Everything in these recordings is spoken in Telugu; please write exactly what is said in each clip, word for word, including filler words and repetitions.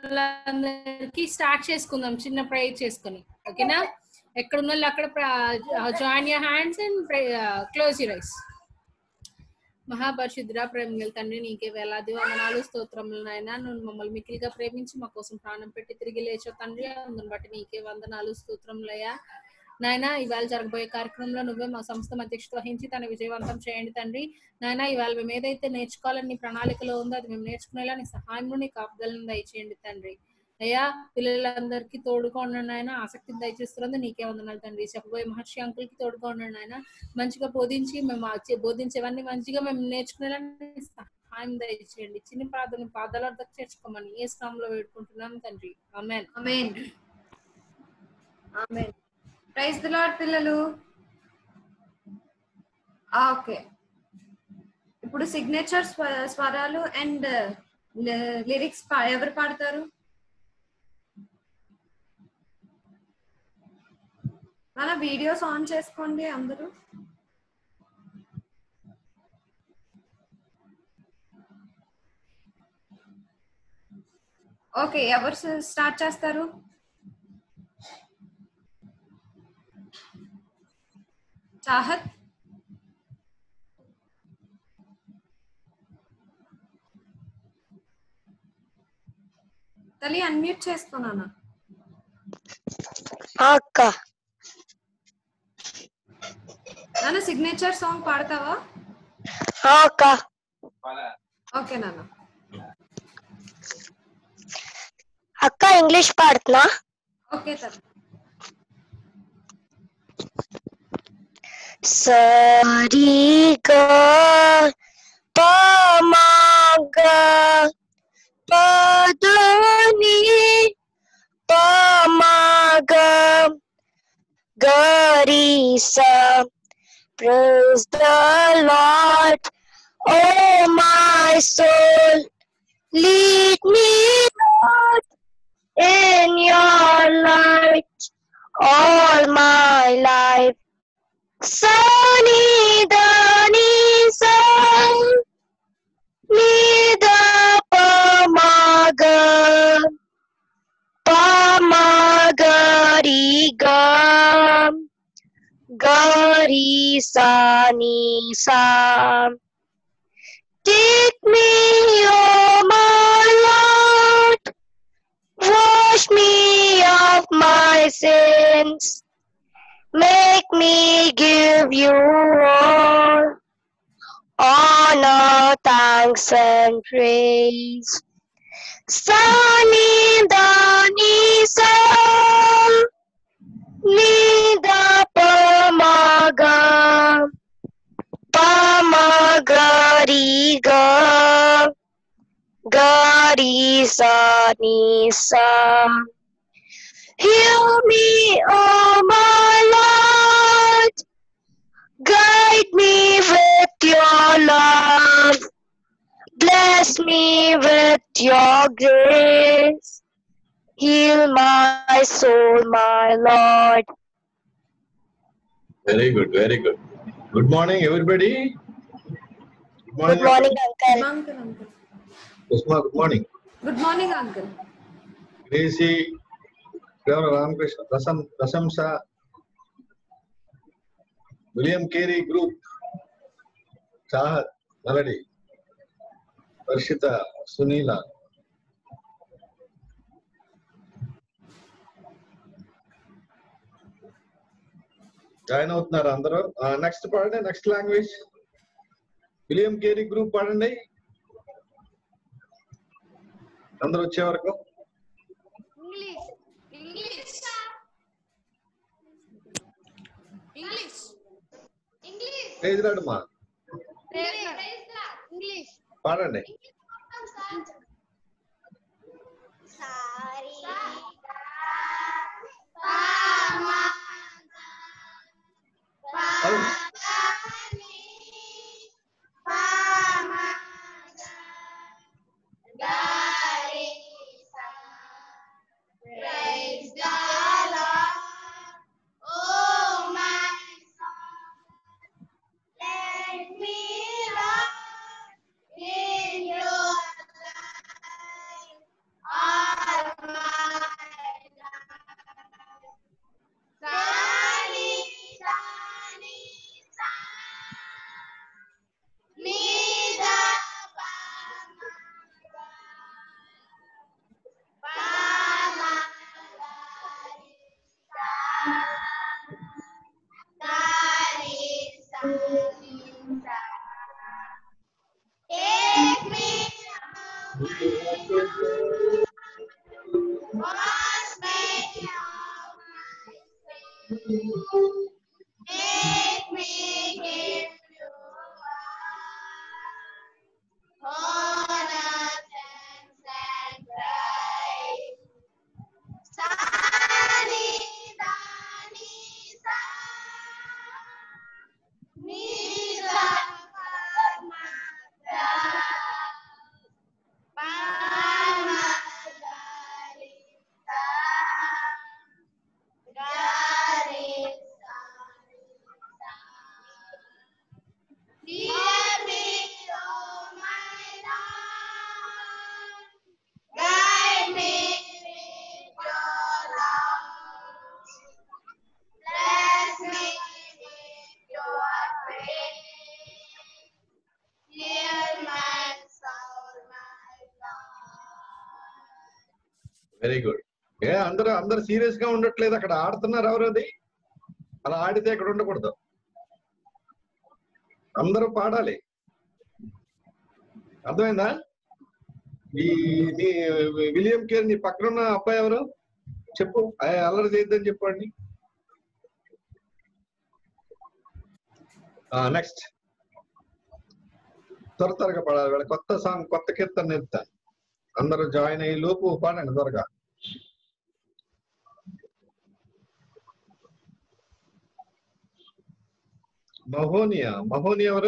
వాళ్ళందరికీ స్టార్ట్ చేసుకుందాం చిన్న ప్రేయర్ చేసుకొని. ఓకేనా? ఎక్కడ ఉన్న వాళ్ళు అక్కడ join your hands and close your eyes. మహాపరిశుద్ర ప్రేమగల తండ్రి, నీకే వేలాది వందనాలు స్తోత్రములు నాయనా. నువ్వు మమ్మల్ని మిక్కిలిగా ప్రేమించి మా కోసం ప్రాణం పెట్టి తిరిగి లేచావు తండ్రి. అందుని బట్టి నీకే వందనాలు స్తోత్రములయ్యా నాయన. ఇవాళ జరగబోయే కార్యక్రమంలో నువ్వే మా సంస్థ అధ్యక్షత వహించి తన విజయవంతం చేయండి తండ్రి. నాయన ఇవాళ మేము ఏదైతే నేర్చుకోవాలని నీ ప్రణాళికలో ఉందో అది మేము నేర్చుకునేలా నీ సహాయంలో నీ కాపుదలను దయచేయండి తండ్రి. అయ్యా పిల్లలందరికీ తోడుగా ఉండండి ఆయన. ఆసక్తిని దయచేస్తున్నందుకు నీకే వందనాలు తండ్రి. చెప్పబోయే మహర్షి అంకుల్కి తోడుగా ఉండండి ఆయన. మంచిగా బోధించి మేము బోధించేవన్నీ మంచిగా మేము నేర్చుకునేలా సహాయం దయచేయండి. చిన్న ప్రార్థన పాదాలకు చేర్చుకోమని ఏ స్థానంలో వేడుకుంటున్నాం తండ్రి. Amen. Amen. Amen. Praise the lord పిల్లలు. ఓకే, ఇప్పుడు సిగ్నేచర్ స్వరాలు అండ్ లిరిక్స్ ఎవరు పాడతారు? మన వీడియోస్ ఆన్ చేసుకోండి అందరూ. ఓకే, ఎవరు స్టార్ట్ చేస్తారు? చాహత్. తల్లి అన్మ్యూట్ చేసుకున్నానా? అక్క నాన్న సిగ్నేచర్ సాంగ్ పాడతావా? అక్క ఓకే నాన్న. అక్క ఇంగ్లీష్ పాడుతున్నా. ఓకే తల్లి. సరిగా పమగా పదని పమగా గరిసా. Praise the Lord, oh my soul. Lead me, Lord, in your light all my life. Sani dani sa ni da pa ma ga pa ma ga ri ga ga ri sa ni sa. Take me, oh my Lord, wash me of my sins. Make me give you all honor, thanks and praise. Sani dani sa ni da pa ma ga pa ma ga ri ga ga ri sa ni sa. Heal me, oh my Lord, guide me with your love, bless me with your grace, heal my soul, my Lord. Very good, very good. Good morning, everybody. Good morning, Good morning, Uncle. Uncle, uncle. Usma, good morning. Good morning, uncle. Gracie, Trevor Ramakrishna, Rasam, Rasamsa, William Carey Group, Chahat, Melody, Varshita, Sunila. Join అవుతున్నారు అందరూ. నెక్స్ట్ పాడండి, next language. William Carey group పాడండి అందరూ వచ్చే వరకు. English English English English praise lord మా ఇంగ్లీష్ పాడండి. సారీ అవును. Praise the Lord, oh my soul. Let me love in your Make me give you honor, thanks, and praise. Sani, dani, sa, ni, sa, pa, ma, ga, pa, ma, ga, ri, sa, ga, ri, sa, ri, sa. Hear me, oh my Lord, guide me with your love. Bless me with your grace. Hear my soul, my God. Very good. ఏ అందరూ అందరు సీరియస్ గా ఉండట్లేదు, అక్కడ ఆడుతున్నారు ఎవరు? అది అలా ఆడితే ఇక్కడ ఉండకూడదు, అందరూ పాడాలి. అర్థమైందా? ఈ నీ విలియం కేర్ నీ పక్కన ఉన్న అబ్బాయి ఎవరు చెప్పు, అల్లరి చేయొద్దని చెప్పండి. నెక్స్ట్ త్వర త్వరగా పాడాలి. వీళ్ళ కొత్త సాంగ్, కొత్త కీర్తన నేర్పుతా. అందరూ జాయిన్ అయ్యి లోపు పాడండి త్వరగా. మహోనియా, మహోని ఎవరు?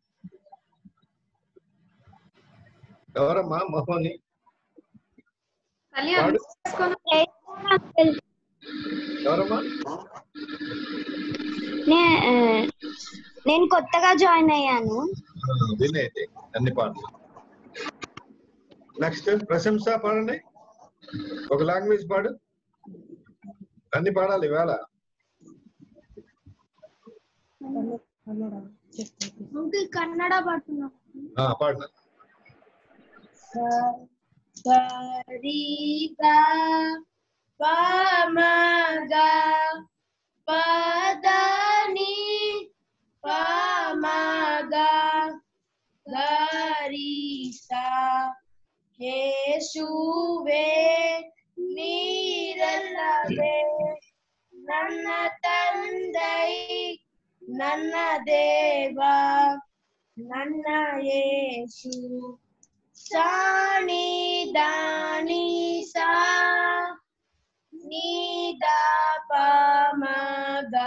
ఎవరమ్మా మహోని? తల్లి పాడు. చేసుకోను. ఎవరమ్మా? నేను కొత్తగా జాయిన్ అయ్యాను. వినైతే అన్ని పాటలు. నెక్స్ట్ ప్రశంస పాడండి, ఒక లాంగ్వేజ్ పాడు. అన్ని పాడాలి వేళ. కన్నడ పాడుతున్నా. పాడిన సరిగా పమగా పదని పమగా గరిసా యేసువే నీరల్లవే ನನ್ನ ತಂದೈ ನನ್ನ ದೇವ ನನ್ನ ಯೇಸು ಸಾನಿ ದಾನಿ ಸಾ ನೀದ ಪಮಗ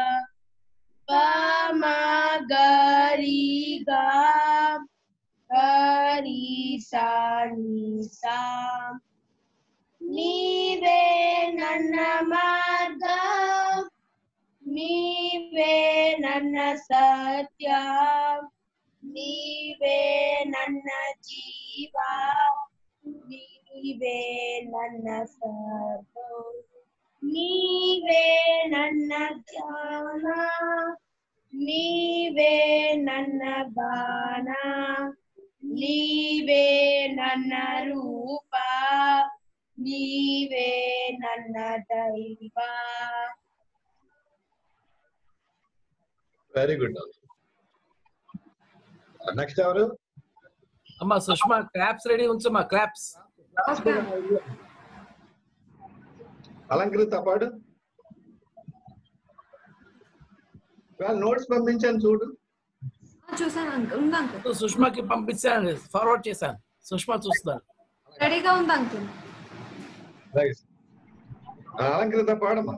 ಪಮಗರಿಗ ಗರಿ ಸಾನಿ ಸಾ ನೀವೇ ನನ್ನ ಮಾರ್ಗ ನೀವೇ ನನ್ನ ಸತ್ಯ ನೀವೇ ನನ್ನ ಜೀವ ನೀವೇ ನನ್ನ ಸರ್ವ ನೀವೇ ನನ್ನ ಧ್ಯಾನ ನೀವೇ ನನ್ನ ಗಾನ ನೀವೇ ನನ್ನ ರೂಪ ನೀವೇ ನನ್ನ ದೈವ. Very good. నెక్స్ట్ ఎవరు? అమ్మా సుష్మా, క్లాప్స్ రెడీ ఉంచమ్మా, క్లాప్స్. అలంకృత పాడు. నోట్స్ పంపించాను చూడు. చూసాను అంకుల్, ఉంది అంకుల్. సుష్మాకి పంపించాను, ఫార్వర్డ్ చేశాను. సుష్మా చూస్తాను. రెడీగా ఉంది అంకుల్. అలంకృత పాడమ్మా.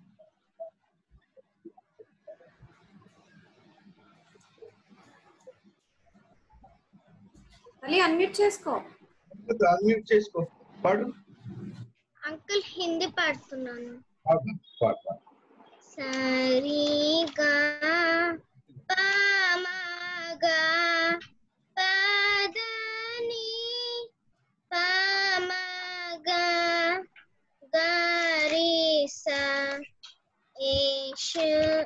తల్లి అన్మ్యూట్ చేసుకో. అన్మ్యూట్ చేసుకో, పాడు. అంకుల్ హిందీ పాడుతున్నాను. పాడు పాడు. సరిగా పమగా పదని పమగా గరిసా యేసు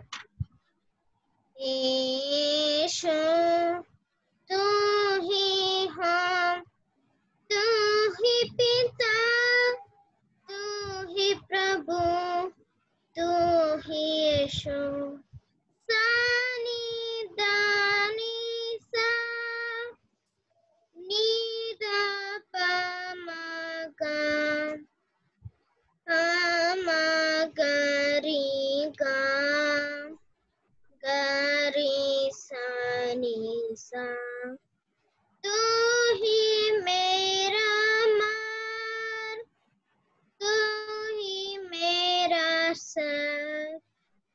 యేసు तू ही हम तू ही पिता तू ही प्रभु तू ही यीशु सानी दानी सा नीदा पमगा पमगरिगा सर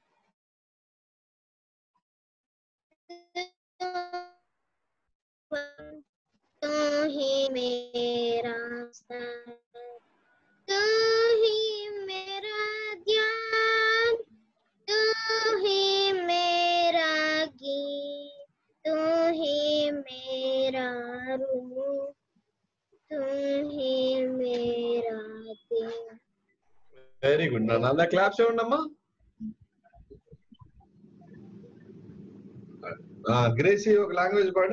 तू ही मेरा सर तू ही मेरा ध्यान तू ही मेरा गीत तू ही मेरा रूप तू ही मेरा दिल వెరీ గుడ్ నాన్న అందరు క్లాప్స్ ఇవ్వండి అమ్మా. గ్రేసీ ఒక లాంగ్వేజ్ పాడు.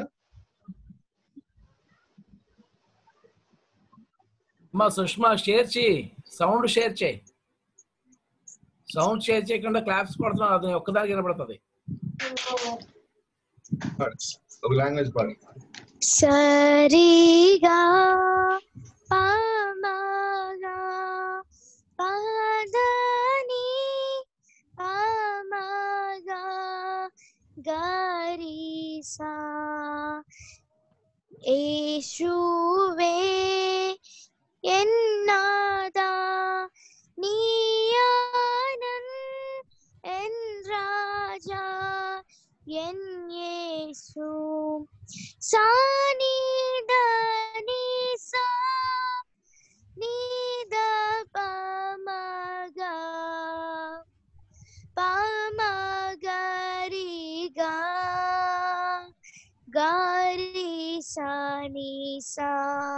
అమ్మా సుష్మా షేర్ చేయి, సౌండ్ షేర్ చేయి. సౌండ్ షేర్ చేయకుండా క్లాప్స్ కొడుతున్నావు, అది ఒక్కదానికి వినపడుతుంది. ఒక లాంగ్వేజ్ పాడు. సరిగా పామగా పాదని పామగా గరిసా యేషువే ఎన్నాదా నీయానన్ ఎన్ రాజా ఎన్ యేసు సానిదా నీసా నీదా పామగా పామగరిగా గరిసా నీసా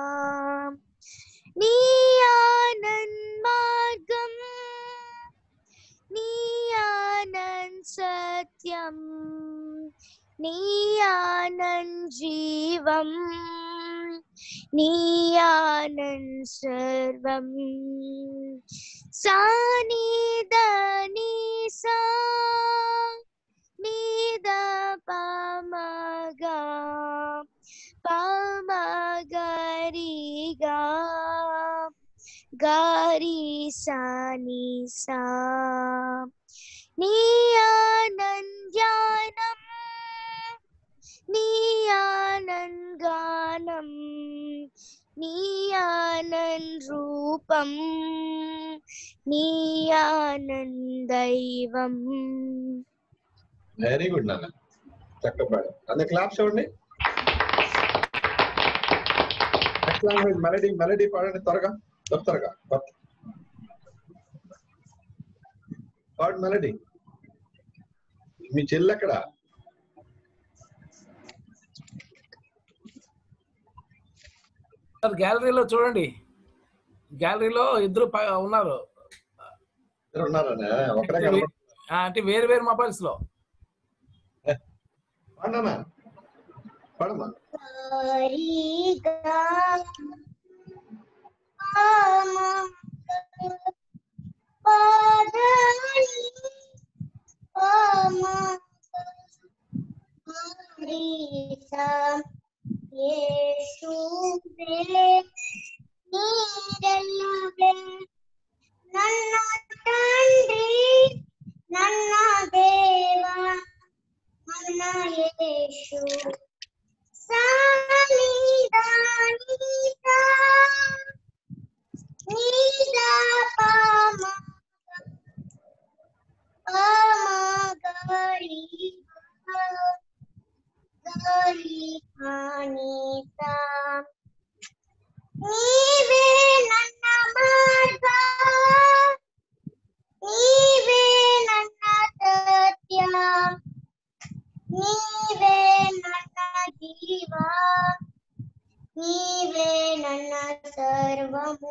నీ ఆనంద్ మార్గం నీ ఆనంద్ సత్యం నీ ఆనంద్ జీవం నీ ఆనంద్ సర్వం సానిద నీసా నీద పామగా పామగరిగా గరిసా నీసా నీ ఆనంద్ ధ్యానం నీ ఆనంద్ గానం నీ ఆనంద్ రూపం నీ ఆనంద్ దైవం. వెరీ గుడ్ నాన్న, చక్కగా పాడు. అందరు క్లాప్స్ ఇవ్వండి. నెక్స్ట్ లాంగ్వేజ్ మెలడీ మెలడీ పాడండి త్వరగా త్వరగా పాడు మెలడీ. మీ చెల్లి ఎక్కడ? గ్యాలరీలో చూడండి, గ్యాలరీలో ఇద్దరు ఉన్నారు. ఉన్నారా? ఒకటే అంటే వేరు వేరు మొబైల్స్ లో. పాడనా పాడమ్మా. ನನ್ನ ತಂಡ್ರಿ ನನ್ನ ದೇವ ನನ್ನ ಯೇಸು ಸಾನಿದಾ ನೀತಾ ನೀದಾ ಪಾಮ ಪಾಮಗರಿ ಗರಿ ಅನಿತಾ ನೀವೇ ನನ್ನ ಮಾರ್ಗ ನೀವೇ ನನ್ನ ಸತ್ಯ ನೀವೇ ನನ್ನ ಜೀವ ನೀವೇ ನನ್ನ ಸರ್ವము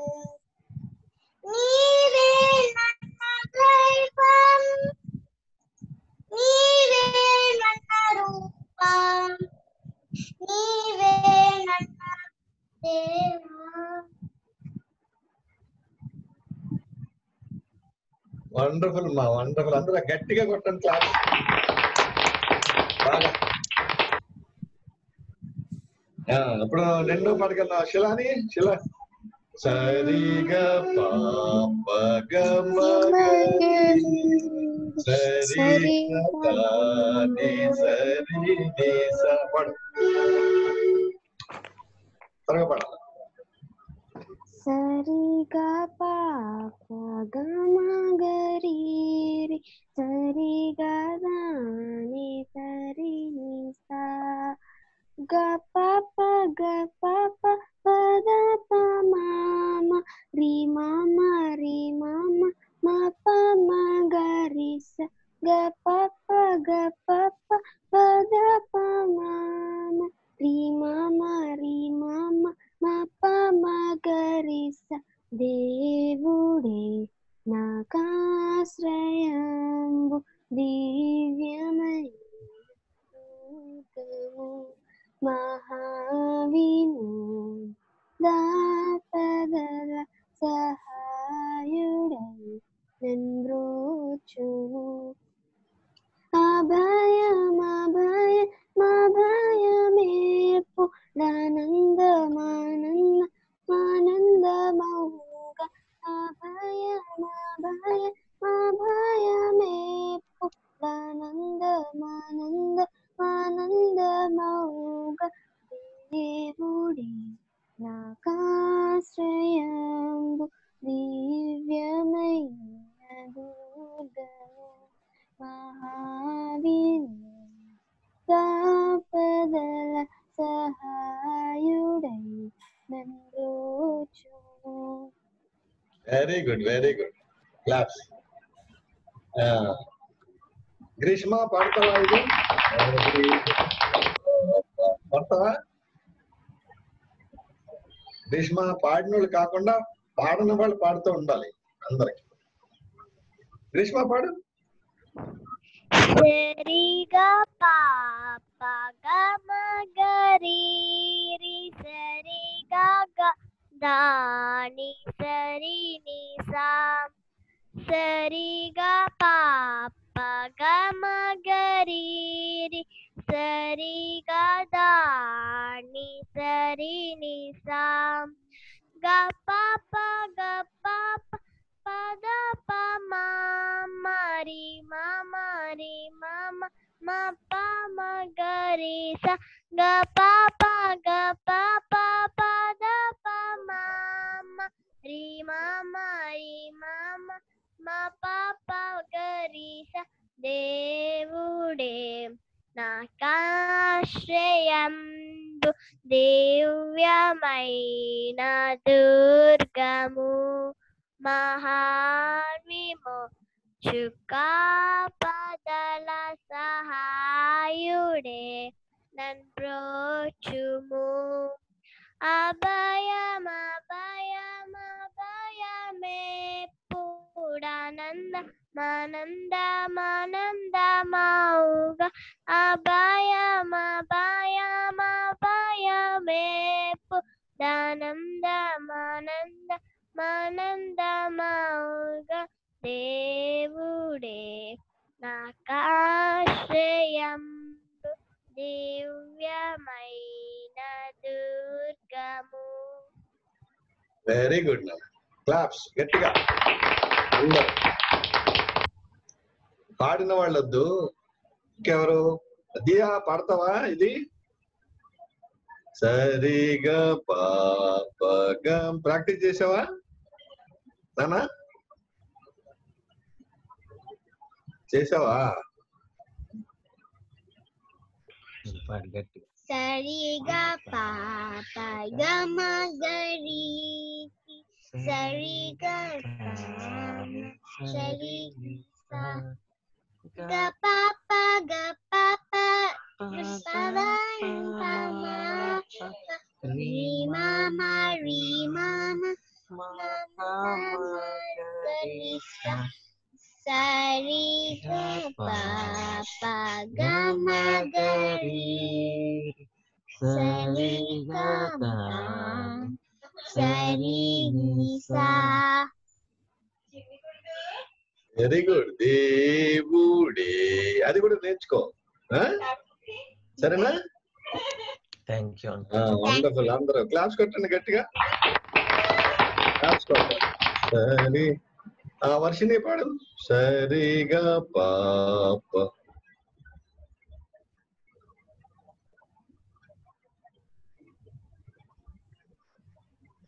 ನೀವೇ ನನ್ನ ದೈವಂ ನೀವೇ ನನ್ನ ರೂಪ ನೀವೇ ನನ್ನ ದೇವ. వండర్ఫుల్ మా వండర్ఫుల్. అందరూ గట్టిగా కొట్టండి క్లాస్ బాగా. ఇప్పుడు రెండో పాటకెళ్దాం. శిలాని శిలా సరిగా పాపగమ సరిగా సరి పాడు త్వరగా పాడు. సరిగా పాప గమ గరి గదా ని సరి ని సా గ ప ప గ ప ప పద ప మామ రి మామ రి మామ మ ప మ గ రి స గ ప ప గ ప ప పద ప మామ రి మామ రి మామ మ ప మ గ రి స దేవుడే నాకాశ్రయంబు దివ్యమైన దుర్గము మహావినోదాపదల సహాయుడై నన్బ్రోచును అభయమభయమభయమేపు ఆనందమానంద ఆనందమౌగ అభయమభయమభయమేపు ఆనందమానంద ఆనందమౌగ దేవుడే నాకాశ్రయంబు దివ్యమైన దుర్గము మహావినోదాపదల సహాయుడై నన్బ్రోచును. Very good very good claps. Greeshma పాడతావా ఇది? పాడతావా? గ్రీష్మ పాడిన వాళ్ళు కాకుండా పాడని వాళ్ళు పాడుతూ ఉండాలి అందరికి. గ్రీష్మ పాడు. సరిగా పాప గమ గరి రి సరిగా గ దాని సరి ని సా సరిగా పాప గమ గరి రి సరిగా దాని సరి ని సా గ పాప గ పాప పద ప మామ రి మామ రి మామ మ ప మ గ రి స గ పాప గ పాప పద ప మామ రి మామ రి మామ మ పాప గ రి స దేవుడే నాకాశ్రయంబు దివ్యమైన దుర్గము మహావిమోచకాపదల సహాయుడే నన్బ్రోచుము అభయమభయమభయమేప్పుడానంద మానందమానందమౌగ అభయమభయమభయమేపు దానందమానంద మానందమౌగ దేవుడే నాకాశ్రయంబు దివ్యమైన దుర్గము. Very good. క్లాప్స్ గట్టిగా అందరు. పాడిన వాళ్ళొద్దు. ఇంకెవరు? దియా పాడతావా ఇది? సరిగా పాపగా ప్రాక్టీస్ చేసావా నానా? చేసావా? సరిగా పాప గమ గరి సరిగా సరి గ పాప గ పాప రి మామ రి మామ సరి గ పాప గమ గరి సరి గ సరి ని సా. Very good. దేవుడే అది కూడా నేర్చుకో. సరేనా? Thank you. వండర్ఫుల్. అందరూ క్లాప్స్ కొట్టండి గట్టిగా. క్లాప్స్ కొట్టండి. సరి ఆ వర్షిని పాడు. సరిగా పాప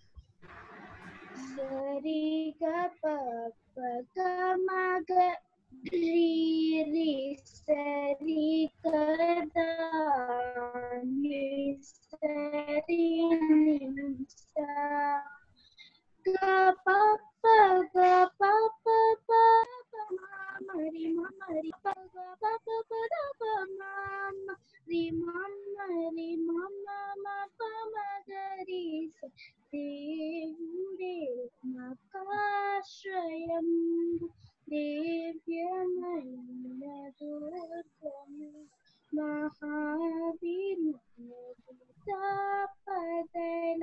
సరిగా పాప గమ Re re sa re ga da ni sa re ni sa ga pa pa ga pa pa pa pa ma re ma ma re pa ga pa pa pa da pa ma ma re ma ma re ma ma ma pa ma ga re sa దేవుడే నాకాశ్రయం దివ్యమైన దుర్గము మహావినుతాపదల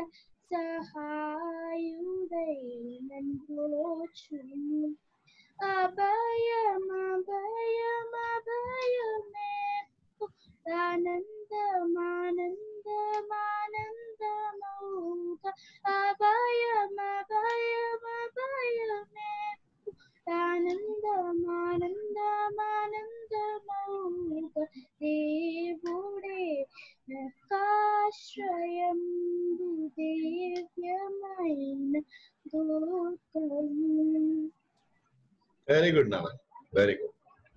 సహాయుడై నన్ను అభయం అభయం అభయమే ఆనందమానందమానందమౌగా అభయం అభయం అభయమే ఆనందమానందమానందమౌగా దేవుడే నాకాశ్రయం దివ్యమైన దుర్గము. వెరీ గుడ్ నాన్న, very good.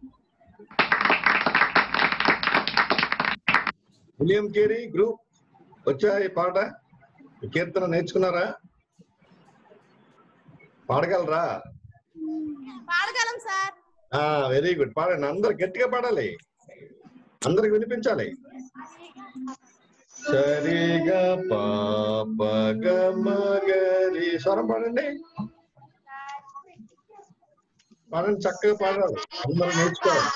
William Carey group వచ్చా ఈ పాట కీర్తన నేర్చుకున్నారా? పాడగలరా? పాడగలం సార్. వెరీ గుడ్, పాడండి. అందరు గట్టిగా పాడాలి, అందరికి వినిపించాలి. సరిగా పాప గమగరి స్వరం పాడండి, పాడండి, చక్కగా పాడాలి, అందరూ నేర్చుకోవాలి.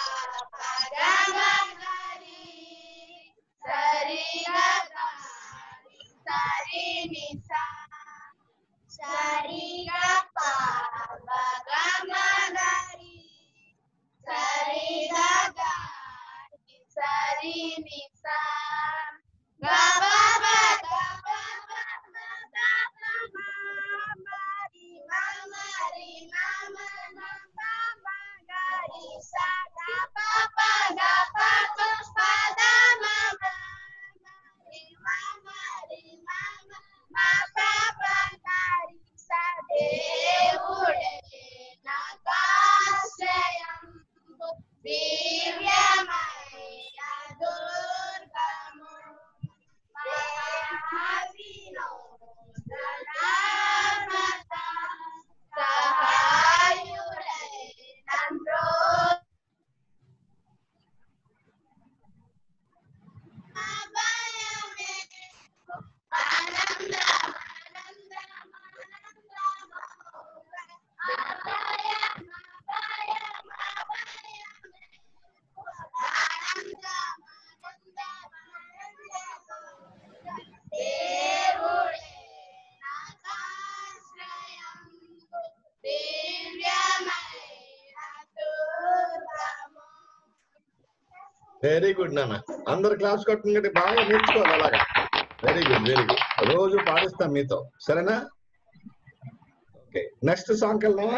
వెరీ గుడ్ నాన్న, అందరు క్లాస్ కొట్టుకుంటే బాగా నేర్చుకోవాలి అలాగా. Very good, very good. రోజు పాడిస్తాం మీతో, సరేనా? ఓకే, నెక్స్ట్ సాంగ్ వెళ్దామా?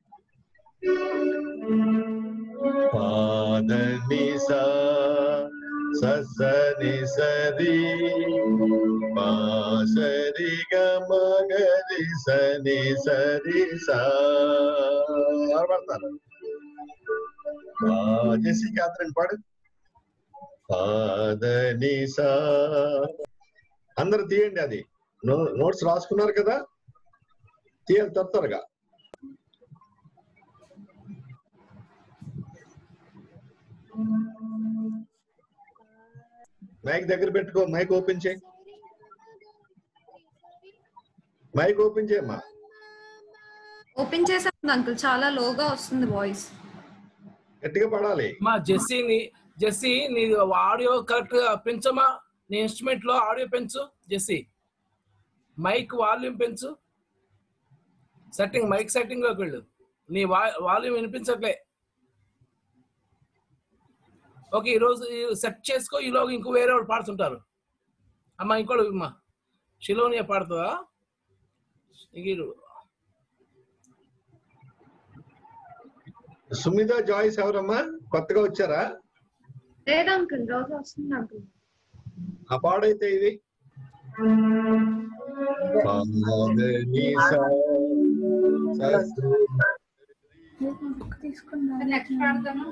పాదని సా సని సరి పాసరి గమగరి సని సరి సా పడతారు. జెసి క్యాథరిన్ పాడు. పాదని సా అందరు తీయండి, అది నోట్స్ రాసుకున్నారు కదా, తీయాలి త్వర త్వరగా. మైక్ దగ్గర పెట్టుకో, మైక్ ఓపెన్ చేయి, మైక్ ఓపెన్ చేయమ్మా. ఓపెన్ చేసాను అంకుల్, చాలా లోగా వస్తుంది వాయిస్. గట్టిగా పడాలి. మా జెస్సీని జెస్సీ నీ ఆడియో కరెక్ట్ గా పెంచమా, నీ ఇన్స్ట్రుమెంట్ లో ఆడియో పెంచు జెస్సీ, మైక్ వాల్యూమ్ పెంచు, సెట్టింగ్ మైక్ సెట్టింగ్ లోకి వెళ్ళు, నీ వాల్యూమ్ వినిపించట్లే. ఓకే, ఈరోజు సెట్ చేసుకో, ఈలోగా ఇంకో వేరే వాళ్ళు పాడుతుంటారు. అమ్మా ఇంకోటి అమ్మా షిలోనియా పాడుతుందా? సుమిత జాయిస్ ఎవరమ్మా, కొత్తగా వచ్చారా? లేదు అంకుల్, రోజు వస్తుంది అంకుల్. ఆ పాడైతే ఇది నెక్స్ట్ పాడతాను.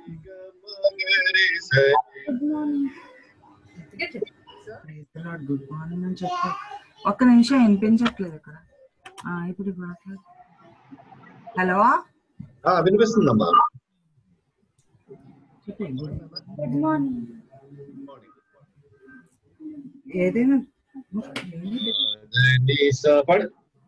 గుడ్ మార్నింగ్ అని చెప్పు. ఒక్క నిమిషం వినిపించట్లేదు ఇక్కడ. ఆ, ఇప్పుడు ఇప్పుడు హలో వినిపిస్తుందమ్మా. Good morning. ఏదైనా పడు.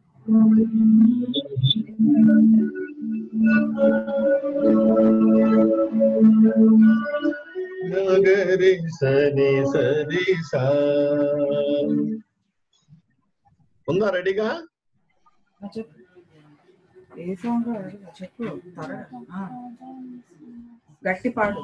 నగరి సని సరి సా ఉందా రెడీగా? చెప్పు. ఏ సాంగ్ చెప్పు త్వరగా. గట్టి పాడు.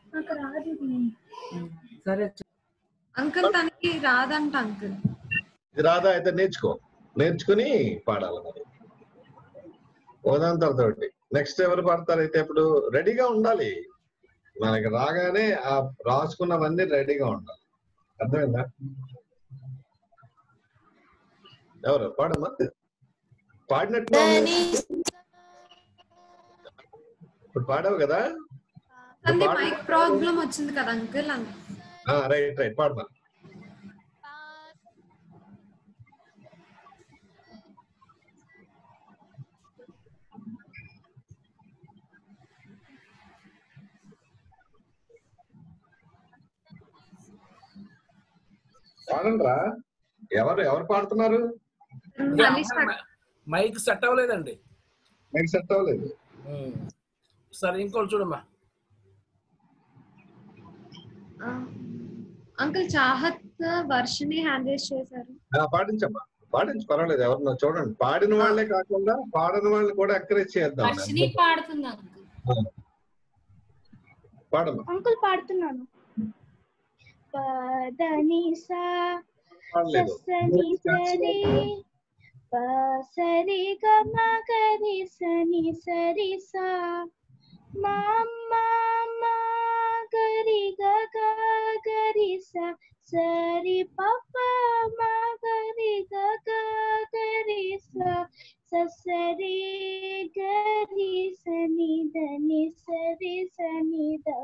సరే అంకుల్ తనకి రాదంట అంకుల్. ఇది రాదా? అయితే నేర్చుకో, నేర్చుకుని పాడాలి మరి ఓదాని తర్వాత. నెక్స్ట్ ఎవరు పాడతారు? అయితే ఇప్పుడు రెడీగా ఉండాలి. మనకి రాగానే ఆ రాసుకున్నవన్నీ రెడీగా ఉండాలి. అర్థమైందా? ఎవరు పాడమ్మా? పాడినట్టు ఇప్పుడు పాడావు కదా? మైక్ ప్రాబ్లం వచ్చింది కదా అంకుల్. రైట్ రైట్ పాడమా. పాడండ్రా. ఎవరు ఎవరు పాడుతున్నారు? మైక్ సెట్ అవ్వలేదండి. మైక్ సెట్ అవ్వలేదు. సరే ఇంకోటి చూడమ్మా. Uncle Chahat Varshini hand raise చేశారు. పాటించమ్మా, పాటించు, పర్వాలేదు. ఎవరన్నా చూడండి. పాడిన వాళ్ళే కాకుండా పాడని వాళ్ళని కూడా ఎంకరేజ్ చేద్దాం. వర్షిని పాడుతుంది అంకుల్. పాడమ్మా. అంకుల్ పాడుతున్నాను. పదని సా సని సరి ప సరి గ మ గరి సని సరి సా మా మా గరి గ గ గరి సా సరి ప ప మ గరి గ గ గరి సా సరి గరి సని దని సరి సని ద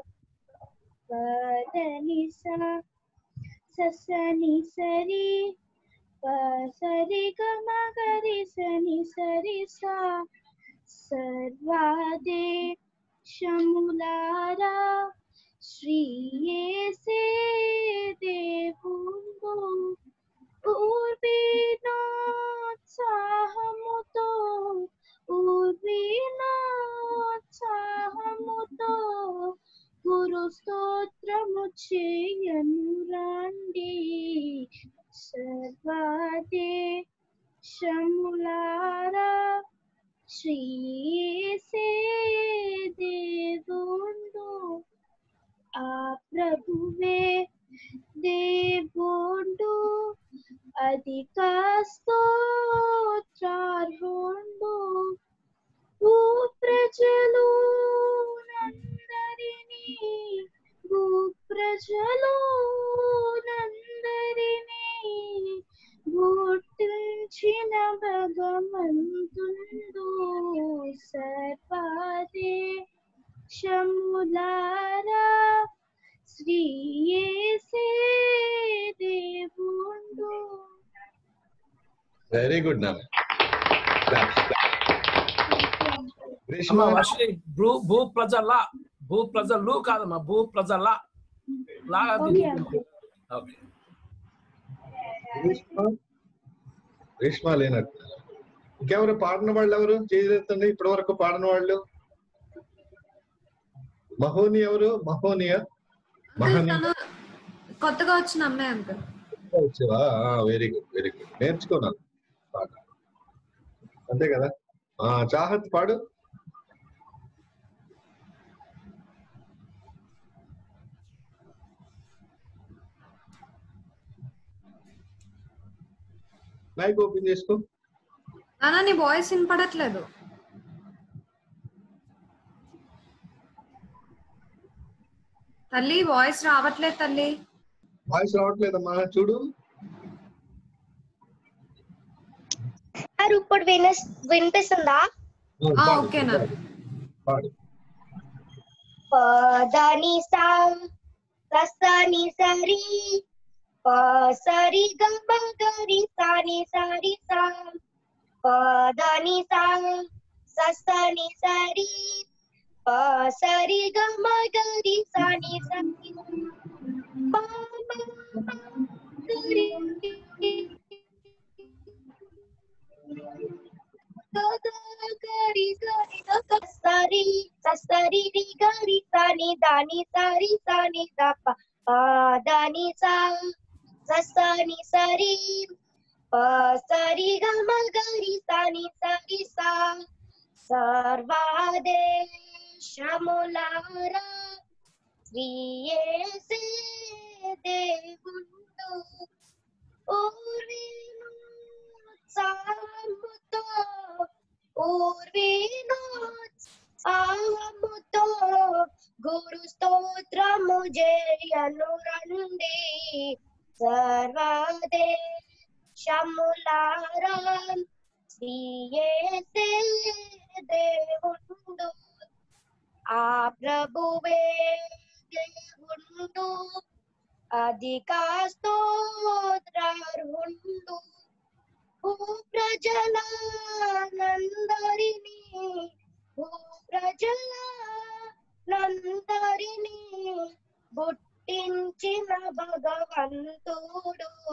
పదని సా సని సరి ప సరి గ మ గరి సని సరి సా సర్వాదే శములారా శ్రీయేసే దేవుండు ఊర్వినోత్సాహముతో ఊర్వినోత్సాహముతో గురు స్తోత్రము చేయను రండి. సర్వాదే శములారా శ్రీయేసే దేవుండు ఆ ప్రభువే దేవుండు అధిక స్తోత్రార్హుండు. భూ ప్రజలు నందరినీ భూ ప్రజలు నందరినీ గుర్తించిన భగవంతుడు సర్వాదే శములారా శ్రీయేసే దేవుండు. వెరీ గుడ్ నాన్న. భూ భూ ప్రజల భూ ప్రజలు కాదమ్మా, భూ ప్రజల లాగా. రేష్మా లేనట్టు. ఇంకెవరు పాడిన వాళ్ళు? ఎవరు చేయలేదండి ఇప్పటి వరకు పాడిన వాళ్ళు? మహోని ఎవరు? మహోనియా కొత్తగా వచ్చిన అమ్మాయి అంకుల్. వచ్చావా? Very good very good. నేర్చుకున్నాను పాట, అంతే కదా? చాహత్ పాడు. మైక్ ఓపెన్ చేసుకో. నానా నీ వాయిస్ వినపడట్లేదు. తల్లి వాయిస్ రావట్లేదు తల్లి. వాయిస్ రావట్లేదమ్మా, చూడు. ఇప్పుడు వినిపిస్తుందా? ఓకేనా? పాడు. పదని సా సని సరి ప సరి గ మ గరి సని సరి సా పదని సా సని సరి ప సరి గ మ గరి సని సరి ప మ గరి గరి గరి సరి సరి రి గరి సని దాని సరి సని దప పదని సా సని సరి ప సరి గ మ గరి సని సరి సా సర్వదేశములారా శ్రీయేసే దేవుండు ఊర్వినోత్సాహముతో ఊర్వినోత్సాహముతో గురు స్తోత్రము జయను రండి సర్వదేశములారా శ్రీయేసే దేవుండు ఆ ప్రభువే దేవుండు అధిక స్తోత్రార్హుండు భూ ప్రజలందరినీ భూ ప్రజలందరినీ పుట్టించిన భగవంతుడు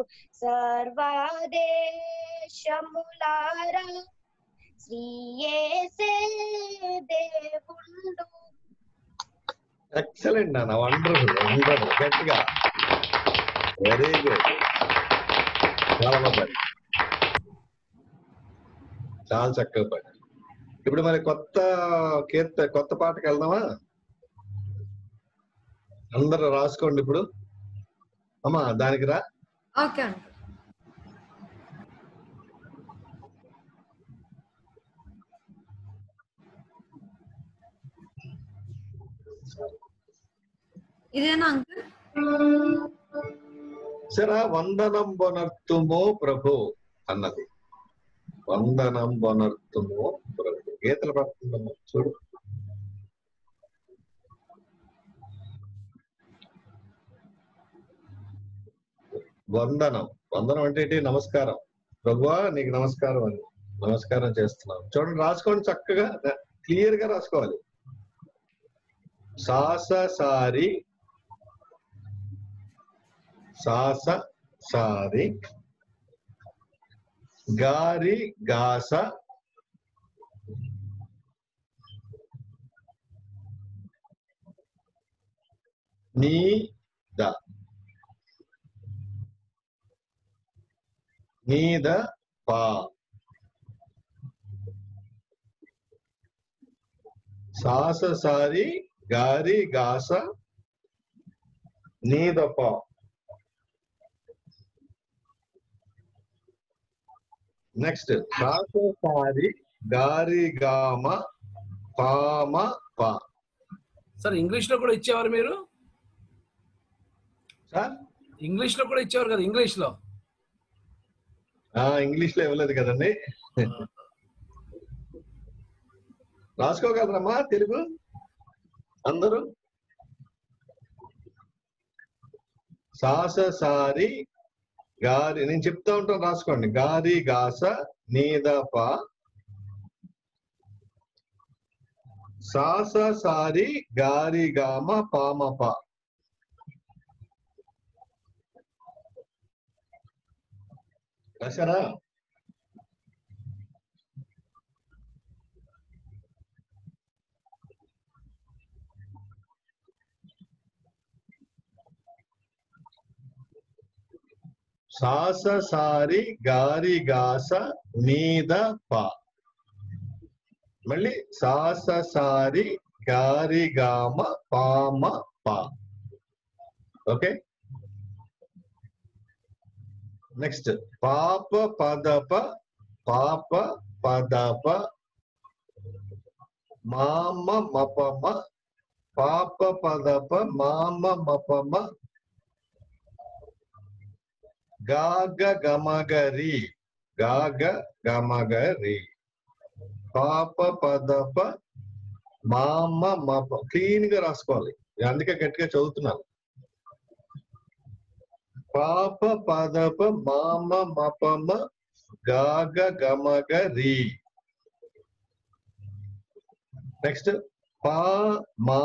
సర్వదేశములారా శ్రీయేసే దేవుండు. ఎక్సలెంట్ నాన్న, వండర్ఫుల్ వండర్ఫుల్, గట్టిగా వెరీ గుడ్, చాలా బాగా చాలా చక్కగా పాడారు. ఇప్పుడు మరి కొత్త కీర్త కొత్త పాటకి వెళ్దామా? అందరూ రాసుకోండి ఇప్పుడు. అమ్మా దానికి రా. ఓకే అండి. ఇదేనా అంకుల్? సరే, వందనం బొనర్తుమో ప్రభు అన్నది. వందనం బొనర్తుమో ప్రభు గీతలు పడుతుందమ్మా చూడు. వందనం వందనం అంటే ఏంటి? నమస్కారం. ప్రభువా నీకు నమస్కారం అని నమస్కారం చేస్తున్నాం. చూడండి, రాసుకోండి చక్కగా, క్లియర్ గా రాసుకోవాలి. సాస సారి సాస సారి గారి గాస నీ ద నీద పా సాస సారి గారి గాస నీద పా. నెక్స్ట్ సాస సారి గారి గామ పామ పా. సార్ ఇంగ్లీష్ లో కూడా ఇచ్చేవారు మీరు? సార్ ఇంగ్లీష్ లో కూడా ఇచ్చేవారు కదా? ఇంగ్లీష్ లో ఇంగ్లీష్ లో ఇవ్వలేదు కదండి. రాసుకోగలరమ్మా తెలుగు అందరూ? సాస సారి గారి, నేను చెప్తా ఉంటాను రాసుకోండి. గారి గాస నీద పా సాస సారి గారి గామ పామ పా. రాశారా? సాస సారి గారి గాస నీద పా. మళ్ళీ సాస సారి గారి గామ పామ పా. ఓకే, నెక్స్ట్ పాప పదప పాప పదప మామ మపమ పాప పదప మామ మపమ గాగ గమగరి గాగ గమగరి పాప పదప మామ మప క్లీన్ గా రాసుకోవాలి, అందుకే గట్టిగా చదువుతున్నాను. పాప పదప మామ మపమ గాగ గమగ రీ. నెక్స్ట్ పా మా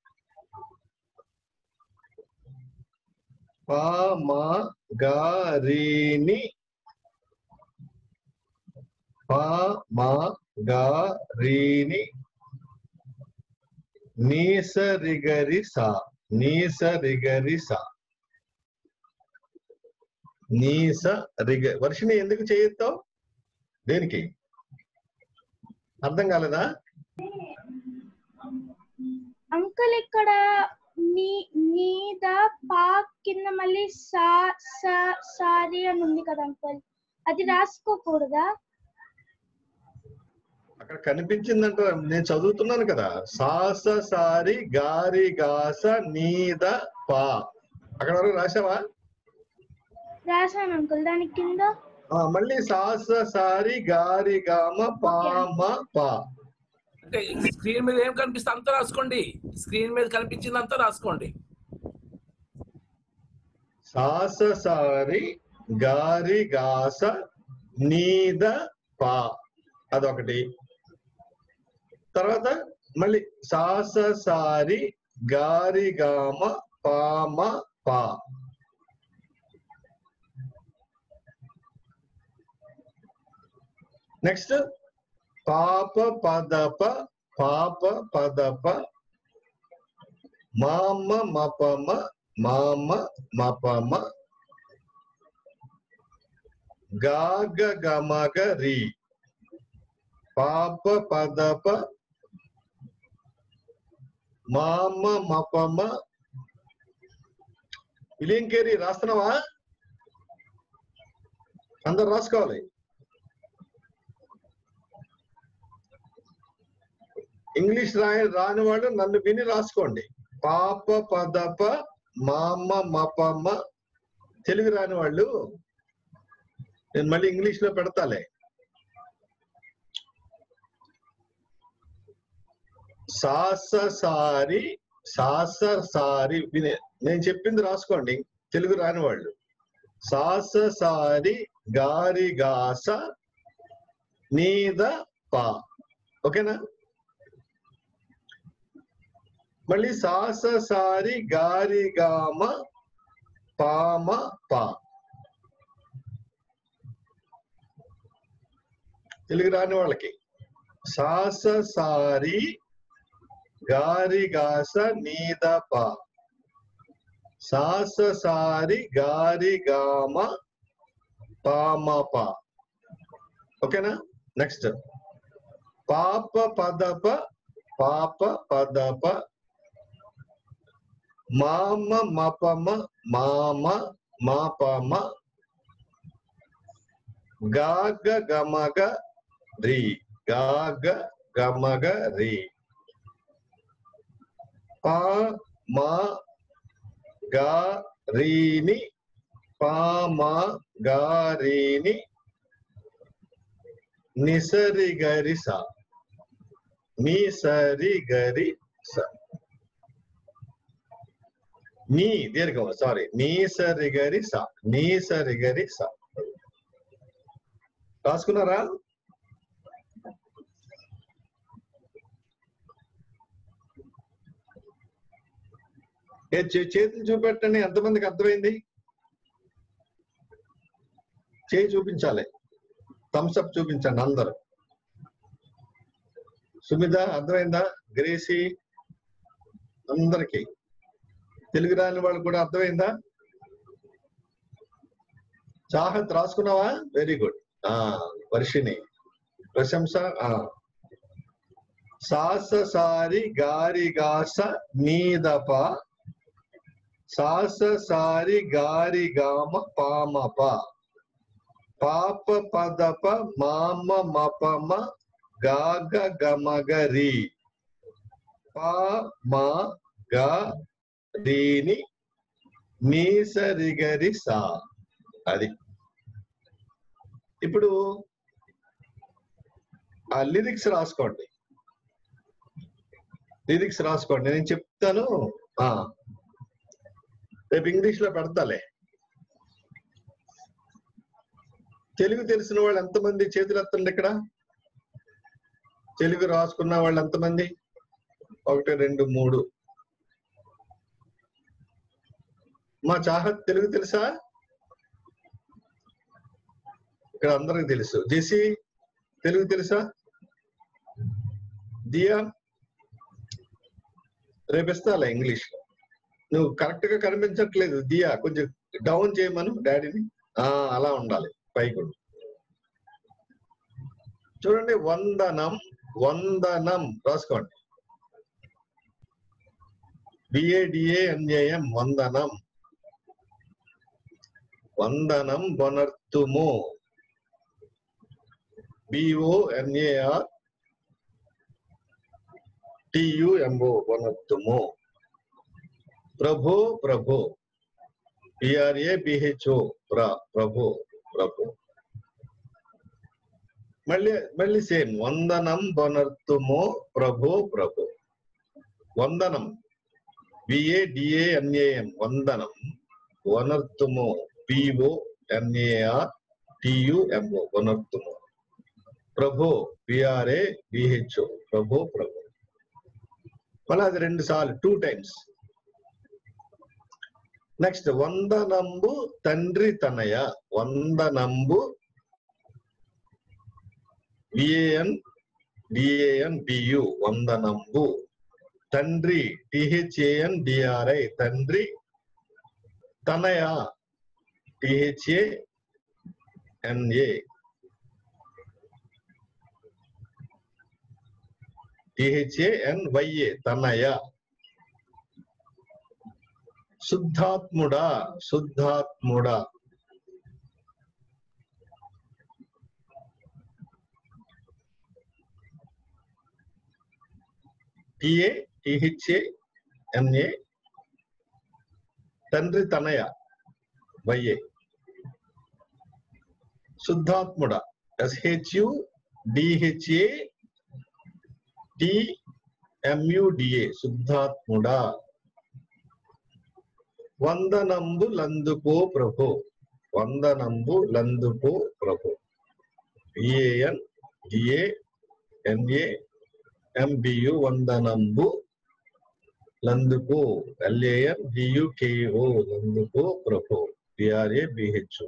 పా మా గా రీని పా మా గా రీని నీస రిగరి సా నీస రిగరి సా నీస రిగ. వర్షిని ఎందుకు చేయొద్దావు? దేనికి అర్థం కాలేదా? అంకుల్ ఇక్కడ నీ నీద పా కింద మళ్ళీ సా సా సారీ అని ఉంది కదా అంకుల్, అది రాసుకోకూడదా? అక్కడ కనిపించిందంట, నేను చదువుతున్నాను కదా. సాస సారి గారి గాస నీద పా, అక్కడ వరకు రాసావా? రాసాను అంకుల్. దాని కింద మళ్ళీ సాస సారి గారి గామ పామ పా. అంటే స్క్రీన్ మీద ఏం కనిపిస్తే అంతా రాసుకోండి, స్క్రీన్ మీద కనిపించింది అంతా రాసుకోండి. సాస సారి గారి గాస నీద పా, అదొకటి. తర్వాత మళ్ళీ సాస సారి గారి గామ పామ పా. నెక్స్ట్ పాప పదప పాప పదప మామ మపమ మామ మపమ గాగ గమగ రీ. పాప పదప మామ మపమ. విలియంకేరి రాస్తున్నావా? అందరు రాసుకోవాలి. ఇంగ్లీష్ రాయ రాని వాళ్ళు నన్ను విని రాసుకోండి. పాప పదప మామ మపమ. తెలుగు రాని వాళ్ళు నేను మళ్ళీ ఇంగ్లీష్ లో పెడతాలే. సాస సారి సాస సారి వినే నేను చెప్పింది రాసుకోండి తెలుగు రాని వాళ్ళు. సాస సారి గారి గాస నీద పా. ఓకేనా? మళ్ళీ సాస సారి గారి గామ పామ పా. తెలుగు రాని వాళ్ళకి సాస సారి గారి గాస నీద పా. సాస సారి గారి గామ పామ పా. ఓకేనా? నెక్స్ట్ పాప పదప పాప పదప మామ మపమ మామ మాపమ గాగ గమగ రీ. గాగ గమగ రీ. పా మా గా రీని పామా గారీని నిసరి గరి సా. నిసరి గరి సా. నీ దీర్ఘం సారీ నీసరి గరి సా. నీసరి గరి సా. రాసుకున్నారా? చేతులు చూపెట్టండి. ఎంతమందికి అర్థమైంది? చేయి చూపించాలి. థమ్స్అప్ చూపించండి అందరు. సుమిత అర్థమైందా? గ్రేసి అందరికి. తెలుగు రాని వాళ్ళు కూడా అర్థమైందా? చాహత్ రాసుకున్నావా? Very good. ఆ వర్షిని ప్రశంస. ఆ సాస సారి గారి గాస నీదప సాస సారి గారి గామ పామప పాప పదప మామ మపమ గాగ గమగరి పా మా గా రీని నీసరిగరి సా. అది ఇప్పుడు ఆ లిరిక్స్ రాసుకోండి. లిరిక్స్ రాసుకోండి, నేను చెప్తాను. ఆ రేపు ఇంగ్లీష్ లో పెడతాలే. తెలుగు తెలిసిన వాళ్ళు ఎంతమంది చేతులు ఎత్తండి ఇక్కడ. తెలుగు రాసుకున్న వాళ్ళు ఎంతమంది? ఒకటి, రెండు, మూడు. మా చాహత్ తెలుగు తెలుసా? ఇక్కడ అందరికి తెలుసు. జెసి తెలుగు తెలుసా? దియా రేపిస్తాలే ఇంగ్లీష్ లో. నువ్వు కరెక్ట్ గా కనిపించట్లేదు దియా, కొంచెం డౌన్ చేయమను డాడీని. ఆ అలా ఉండాలి, పైకి. చూడండి, వందనం వందనం రాసుకోండి. బిఏడిఏఎన్ఏఎం వందనం. వందనం బొనర్తుము. బిఓఎన్ఏఆర్ టియుఎంఓ బొనర్తుము. ప్రభు ప్రభు. పిఆర్ఏ బిహెచ్ఓ ప్ర ప్రభు ప్రభు. మళ్ళీ మళ్ళీ సేమ్. వందనం బొనర్తుము ప్రభు ప్రభు. వందనం బిఏడిఏఎన్ఏఎం వందనం. వనర్తుము పిఓఎన్ఏఆర్ టియుఎంఓ వనర్తుము. ప్రభు పిఆర్ఏ బిహెచ్ఓ ప్రభు ప్రభు. మళ్ళీ అది రెండు సార్లు, టూ టైమ్స్. నెక్స్ట్ వందనంబు తండ్రి తనయ. వందనంబు విఏఎన్ డిఏఎన్ బియు వందనంబు. తండ్రి టిహెచ్ఏఎన్ డిఆర్ఐ తండ్రి. తనయ టిహెచ్ఏ ఎన్ఏ టిహెచ్ఏఎన్వైఏ తనయ. శుద్ధాత్ముడా శుద్ధాత్ముడా. టిఏ టిహెచ్ఏ ఎన్ఏ తండ్రి తనయ వైఏ. శుద్ధాత్ముడా ఎస్హెచ్యు డిహెచ్ఏ టిఎంయుడిఏ శుద్ధాత్ముడా. వందనంబు లందుకో ప్రభు. వందనంబు లందుకో ప్రభు. ఈఏఎన్ డిఏ ఎన్ఏ ఎంబియు వందనంబు లందుకో. ఎల్ఏఎన్ డియుకేఓ లందుకో ప్రభు. PRA B H O.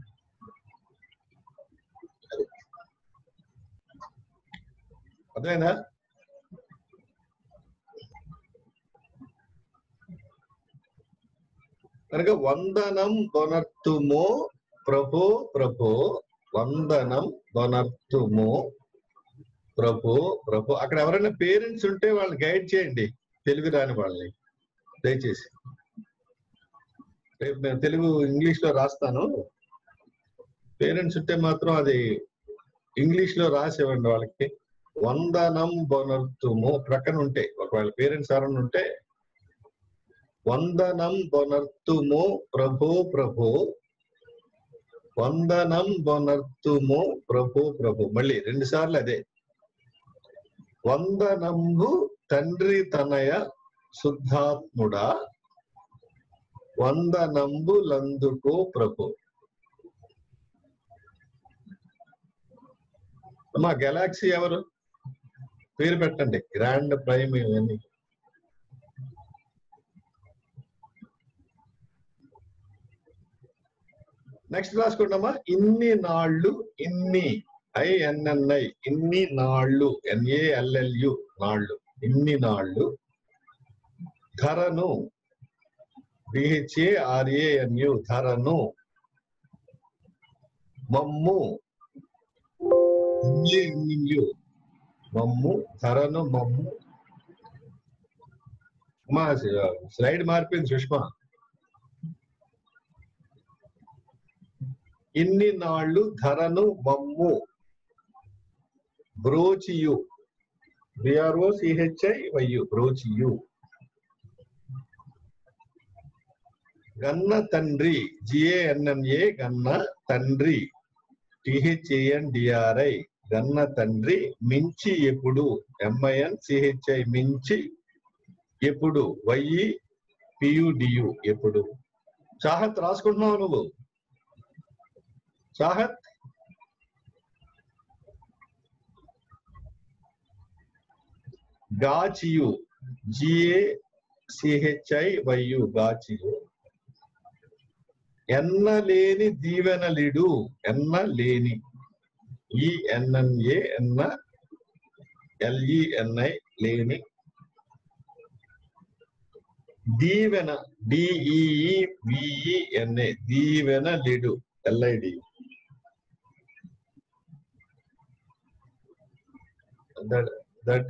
అదేనా? కనుక వందనం బొనర్తుము ప్రభు ప్రభు. వందనం బొనర్తుము ప్రభు ప్రభు. అక్కడ ఎవరైనా పేరెంట్స్ ఉంటే వాళ్ళని గైడ్ చేయండి, తెలుగు రాని వాళ్ళని దయచేసి. రేపు నేను తెలుగు ఇంగ్లీష్ లో రాస్తాను. పేరెంట్స్ ఉంటే మాత్రం అది ఇంగ్లీష్ లో రాసివ్వండి వాళ్ళకి. వందనం బొనర్తుము ప్రక్కన ఉంటే, ఒకవేళ పేరెంట్స్ ఎవరైనా ఉంటే వందనం బొనర్తుము ప్రభు ప్రభు. వందనం బొనర్తుము ప్రభు ప్రభు. మళ్ళీ రెండు సార్లు అదే. వందనంబు తండ్రి తనయ శుద్ధాత్ముడా. వందనంబు లందుకో ప్రభు. మా గెలాక్సీ ఎవరు? పేరు పెట్టండి. గ్రాండ్ ప్రైమ్ ఇవన్నీ. నెక్స్ట్ రాసుకుంటామా. ఇన్ని నాళ్ళు. ఇన్ని ఐఎన్ఎన్ఐ ఇన్ని నాళ్ళు. ఎన్ఏఎల్ఎల్యు నాళ్ళు. ఇన్ని నాళ్ళు. ధరను బిహెచ్ఏఆర్ఏఎన్యు ధరను. మమ్ము మమ్ము ధరను మమ్ము. మా స్లైడ్ మారిపోయింది సుష్మా. ఇన్ని నాళ్ళు ధరను మమ్ము. బ్రోచియు బిఆర్ఓ సిహెచ్ఐ వైయు బ్రోచియు. గన్న తండ్రి జిఏఎన్ఎన్ఏ గన్న తండ్రి టిహెచ్ఏఎన్ డిఆర్ఐ గన్న తండ్రి. మించి ఎప్పుడు ఎంఐఎన్ సిహెచ్ఐ మించి ఎప్పుడు వైఈ పియుడియు ఎప్పుడు. చాహత్ రాసుకుంటున్నావు నువ్వు? చాహత్ గాచియు జిఏ సిహెచ్ఐ వైయు గాచియు. ఎన్న లేని దీవెనలిడు, ఎన్న లేని ఈ ఎన్ఎన్ఏ ఎన్న ఎల్ఈఎన్ఐ లేని దీవెన డిఈఈ విఈఎన్ఏ దీవెన లిడు ఎల్ఐడి. దట్ దట్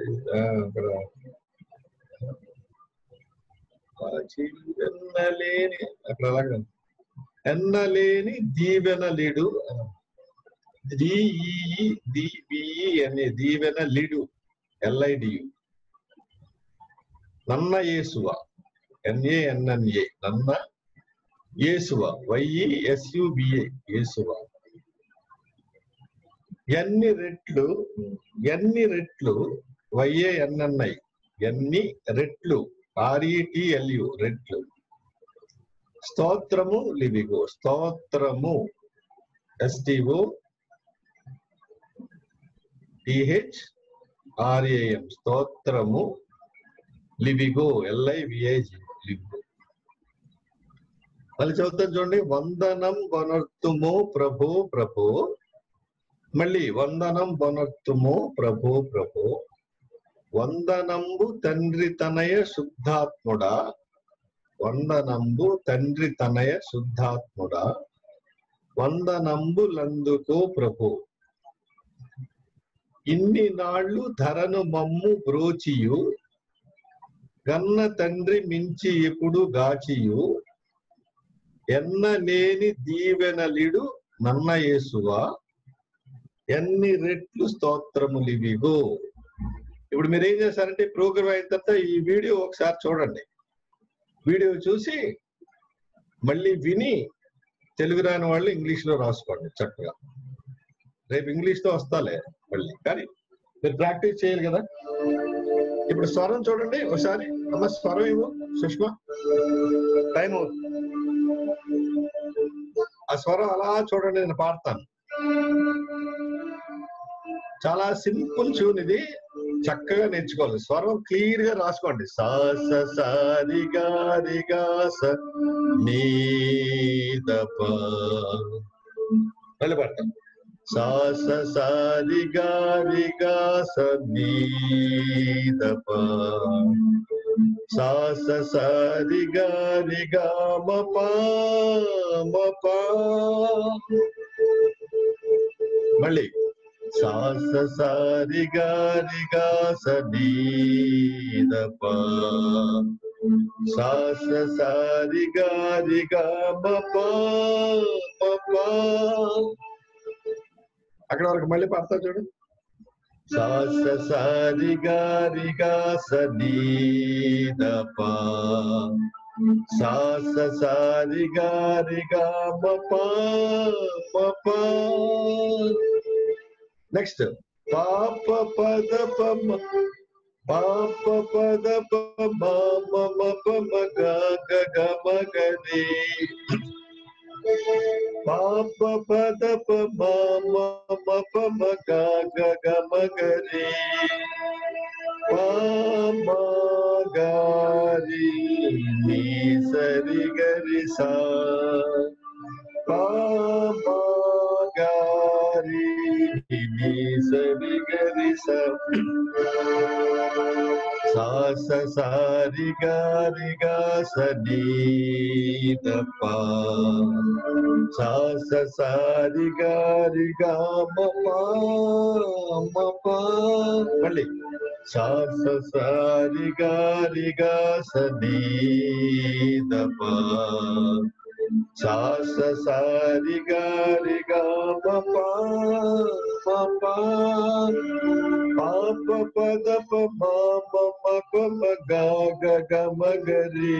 ఎన్నలేని అక్కడ అలాగే ఎన్నలేని దీవెన లిడు డిఈఈ డిబిఈఎన్ఏ దీవెన లిడు ఎల్ఐడియు. నన్న యేసువ ఎన్ఏఎన్ఎన్ఏ నన్న యేసువ వైఈఎస్యుబిఏ యేసువ. ఎన్ని రెట్లు ఎన్ని రెట్లు వైఏఎన్ఎన్ఐ ఎన్ని రెట్లు ఆర్ఈటిఎల్యు రెట్లు. స్తోత్రము లివిగో స్తోత్రము ఎస్టిఓ టిహెచ్ ఆర్ఏఎం స్తోత్రము లివిగో ఎల్ఐవిఐజి లివిగో. మళ్ళీ చదువుతాను చూడండి. వందనం వనర్తుము ప్రభు ప్రభు. మళ్ళీ వందనం వనర్తుము ప్రభు ప్రభు. వందనంబు తండ్రి తనయ శుద్ధాత్ముడా. వందనంబు తండ్రి తనయ శుద్ధాత్ముడా. వందనంబు లందుకో ప్రభు. ఇన్ని నాళ్ళు ధరను మమ్ము బ్రోచియు గన్న తండ్రి మించి ఎప్పుడు గాచియు. ఎన్న లేని దీవెనలిడు నన్న యేసువా. ఎన్ని రెట్లు స్తోత్రములివిగో. ఇప్పుడు మీరు ఏం చేస్తారంటే ప్రోగ్రామ్ అయిన తర్వాత ఈ వీడియో ఒకసారి చూడండి. వీడియో చూసి మళ్ళీ విని తెలుగు రాని వాళ్ళు ఇంగ్లీష్ లో రాసుకోండి చక్కగా. రేపు ఇంగ్లీష్ తో వస్తాలే మళ్ళీ, కానీ మీరు ప్రాక్టీస్ చేయాలి కదా. ఇప్పుడు స్వరం చూడండి ఒకసారి. అమ్మ స్వరం ఇవ్వు సుష్మా, టైం అవుతుంది. ఆ స్వరం అలా చూడండి, నేను పాడతాను. చాలా సింపుల్ ట్యూన్ ఇది, చక్కగా నేర్చుకోవాలి. స్వరం క్లియర్ గా రాసుకోండి. సా స సా రి గా రి గా స నీ ద ప. మళ్ళీ పాడతాను. సా స సా రి గా రి గా స నీ ద ప. సా స సా రి గా రి గా మ ప మ ప. మళ్ళీ సా స సా రి గా రి గా స నీ ద ప. సా స సా రి గా రి గా మ ప మ ప. అక్కడ వరకు మళ్ళీ పాడతా చూడు. సా స సా రి గా రి గా స నీ ద ప. సా స సా రి గా రి గా మ ప మ ప. నెక్స్ట్ పాప పద పమ పాప పద పమ మమ పమ గ గ గ మ గ రే. పాప పద పమ మమ పమ గ గ గ మ గ రే. పమ గ రి ని సరి గ రి సా. పమ గ రి ని సరి గ రి సా. సా స సా రి గా రి గా స నీ ద ప. సా స సా రి గా రి గా మ ప మ ప. మళ్ళీ సా స సా రి గా రి గా స నీ ద ప. సా స సా రి గా రి గా మ ప మ ప. పాప పద పమ మమ పమ గ గ గ మ గ రే.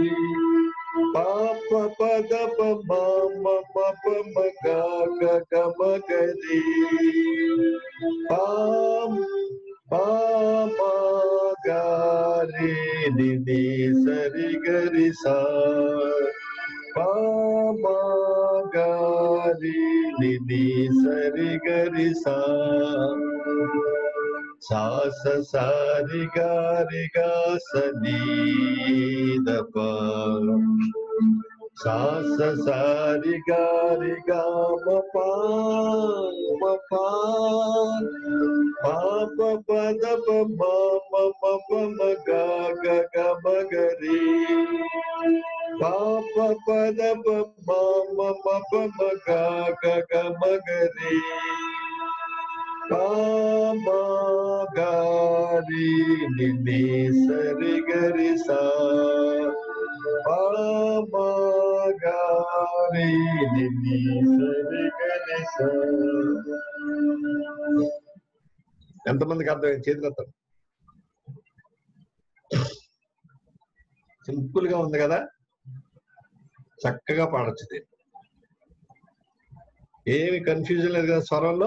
పాప పద పమ మమ పమ గ గ గ మ గ రే. పామ పామ గ రి ని ని సరి గరి సా పా మా గా రి ని ని సరి గరి సా సా స సా రి గా రి గా స ని ద పా సా స సా రి గా రి గా మ పా మ పా పా ప ప ద ప మ మ మ ప మ గా గ గ మ గ రి పా ప ప ద ప మ మ మ ప మ గా గ గ మ గ రి పా మా గా రి ని ని సరి గరి సా పా మా గా రి ని ని సరి గరి సా. ఎంతమందికి అర్థమైంది? చేతులు ఎత్తండి. సింపుల్ గా ఉంది కదా, చక్కగా పాడొచ్చు. దీన్ని ఏమి కన్ఫ్యూజన్ లేదు కదా స్వరంలో.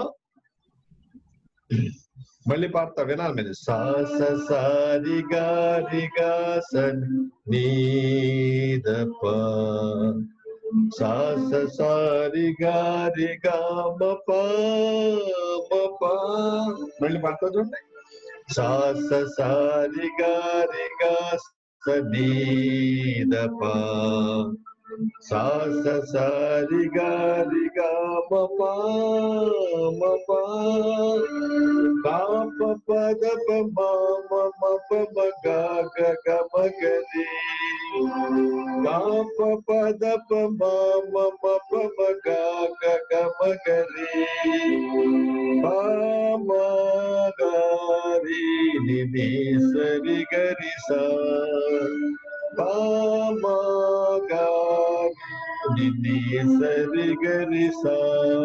మళ్ళీ పాడతా, వినాలి మీరు. సా స సా రి గా రి గా స ని ద ప సా స సా రి గా రి గా మ ప మ ప. మళ్ళీ పాడతా చూడండి. సా స సా రి గా రి గా స ని ద ప సా స సా రి గా రి గా మ ప మ ప పా ప ప ద ప మ మ మ ప మ గా గ గ మ గ రి పా ప ప ద ప మ మ మ ప మ గా గ గ మ గ రి పా మా గా రి ని ని సరి గరి సా పా మా గా రి ని ని సరి గరి సా.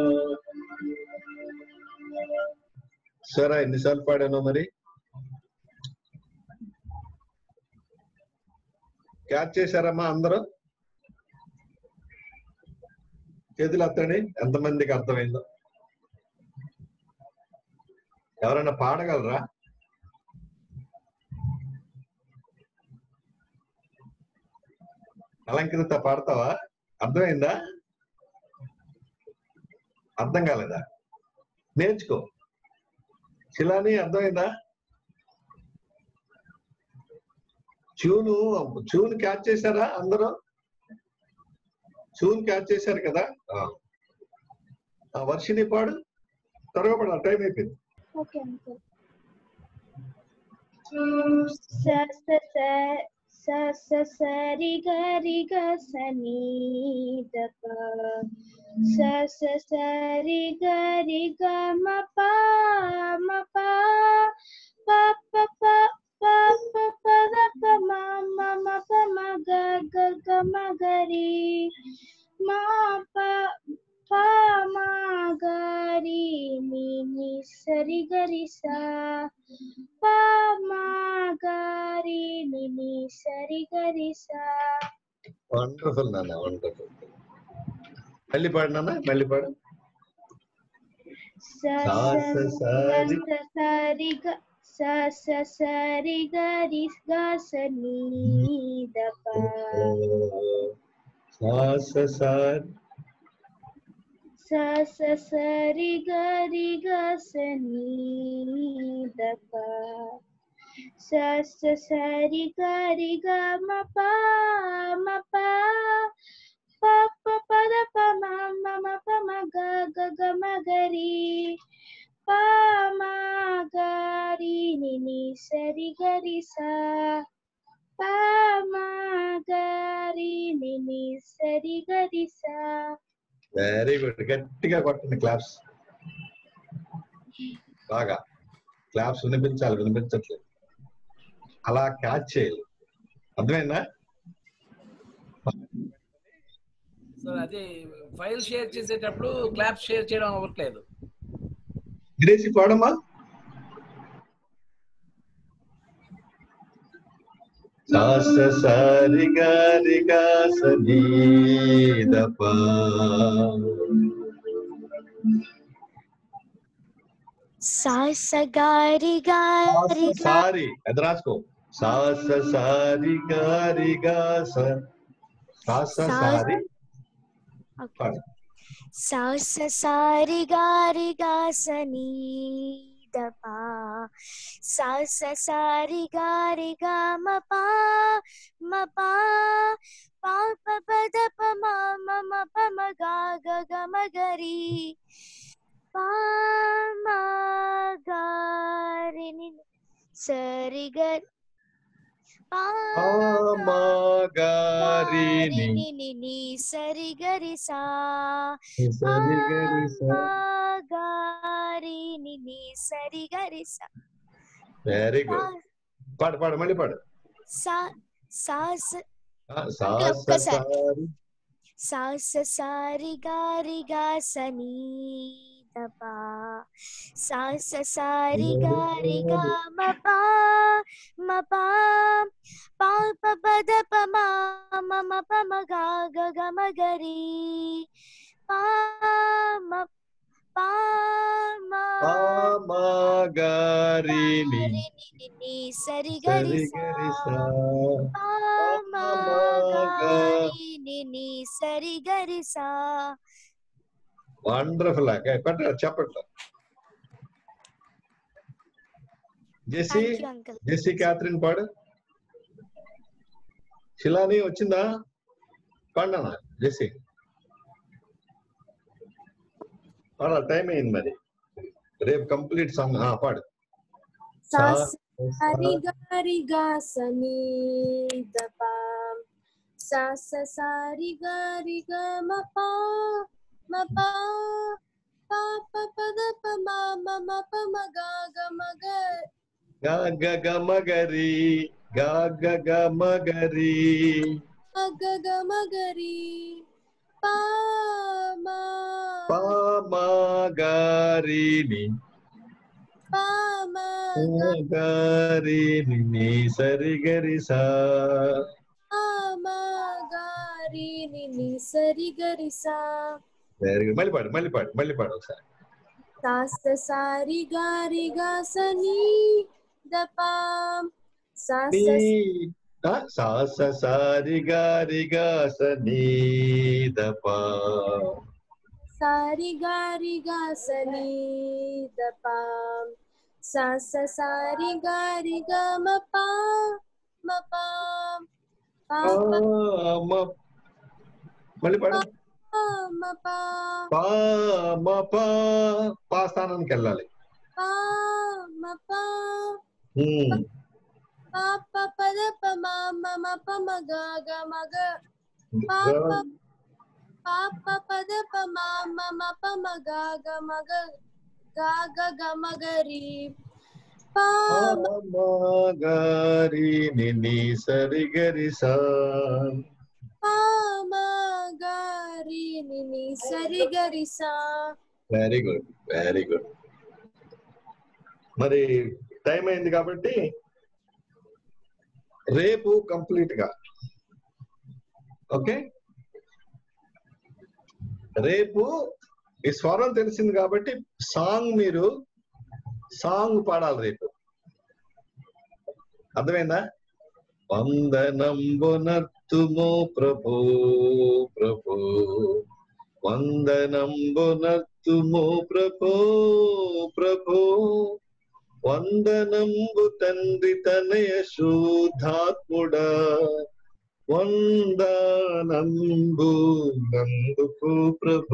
సరే, ఎన్నిసార్లు పాడానో మరి క్యాచ్ చేశారమ్మా అందరూ? చేతులు ఎత్తండి ఎంతమందికి అర్థమైందో. ఎవరైనా పాడగలరా? అలంకృత పాడతావా? అర్థమైందా? అర్థం కాలేదా? నేర్చుకో. శిలాని అర్థమైందా? ట్యూను ట్యూన్ క్యాచ్ చేశారా అందరూ? ట్యూన్ క్యాచ్ చేశారు కదా. వర్షిని పాడు, త్వరగా పాడు, టైం అయిపోయింది. Okay uncle. స స స స స రి గ రి గ స ని ద ప స స స రి గ రి గ మ ప మ ప ప ప ప ప ప ప ద ప మ మ మ ప మ గ గ గ మ గ రి మా ప ప మ గ రి ని ని సరి గరి సా పా మా గా రి ని ని సరి గరి సా. వండర్ఫుల్ నాన్న, వండర్ఫుల్. మళ్ళీ పాడు నాన్న, మళ్ళీ పాడు. స స స రి గ స స స రి గ రి గ స ని ద ప సా స స స స స రి గ రి గ స ని ద ప స స స రి గ రి గ మ ప మ ప ప ప ప ద ప మ మ మ ప మ గ గ గ మ గ రి పా మా గా రి ని ని సరి గరి సా పా మా గా రి ని ని సరి గరి సా. Very good. గట్టిగా కొట్టండి క్లాప్స్. బాగా క్లాప్స్ వినిపించాలి, వినిపించట్లేదు. అలా క్యాచ్ చేయాలి. అర్థమైందా? సార్ అదే ఫైల్ షేర్ చేసేటప్పుడు క్లాప్స్ షేర్ చేయడం అవ్వట్లేదు. విదేశీ పాడమ్మా. సా స స రి గ రి గ స ని ద ప సా స గా రి గా రి గా. సారీ అది రాసుకో. సా స సారి గారి గా స సా స సారి పాడు. సా స సారి గారి గా సని ద పా సా స సారి గారి గా మ పా మ పా పా ప ప ద ప మ మ మ ప మ గా గ గ మ గ రి పా మ గా రి ని సరి గ పా పా మా గారి ని ని ని ని సరి గరి సా సరి గరి స. గారి ని ని సరి గరి సా వెరీ గుడ్. పాడు పాడు మళ్ళీ పాడు. సా సా స ఆ, సా అంకుల్ స ఒక్కసారి సారి సా స సారి గారి గా సని ద పా సా స సారి గారి గా మ పా మ పా పా ప ప ద ప మ మ మ ప మ గా గ గ మ గ రి పా మ పా మ పా మా గారి ని రి ని ని ని సరి సరి గరి సా గరి సా. పా మ పా మా గా. గారి ని ని సరి గరి సా వండర్ఫుల్. పెట్ట చెప్పట్లా. జెసి థ్యాంక్ యూ అంకుల్ జెసి క్యాథరిన్ పాడు. శిలాని వచ్చిందా? పాడినా జెసి పాడా. టైం అయింది మరి, రేపు కంప్లీట్ సాంగ్. పాడు. సా సా సారి గారి గా సని ద పా సా స సారి గారి గా మ పా మ పా పా ప ప ద ప మ మ మ ప మ గా గ మ గ గా గ గ మగరి గా గ గ మగరి గ గ మ గ రి పా మ పా మా గారి ని పా మ పా గారి ని ని సరి గరి సా. పా మ గ రి ని ని సరి గరి సా వెరీ గుడ్. మళ్ళీ పాడు మళ్ళీ పాడు మళ్ళీ పాడు ఒకసారి. సా స సారి గారి గా సని ద పా సా నీ స ఆ, సా స సారి గారి గా స నీ ద పా సారి గారి గా సని ద పా సా స సారి గారి గా మ పా మ పా పా పా ప మ. మళ్ళీ పాడు. పా మ పా పా మ పా. పా స్థానానికి వెళ్ళాలి. పా మ పా ఉమ్. పా ప ప ద ప మ మ మ ప మ గ గ మ గ పా ప పా ప ప ద ప మ మ మ ప మ గ గ మ గ గ గ గ మ గ రి పా పా మ మా గారి ని ని సరి గరి సా. పా మ గ రి ని ని సరి గరి సా వెరీ గుడ్ వెరీ గుడ్. మరి టైం అయింది కాబట్టి రేపు కంప్లీట్ గా, ఓకే, రేపు ఈ స్వరం తెలిసింది కాబట్టి సాంగ్ మీరు సాంగ్ పాడాలి రేపు. అర్థమైందా? వందనంబునర్తుము ప్రభు ప్రభు వందనంబునర్తుము ప్రభు ప్రభు వందనంబు తండ్రి తనయ శుద్ధాత్ముడా వందనంబు నందుకు ప్రభు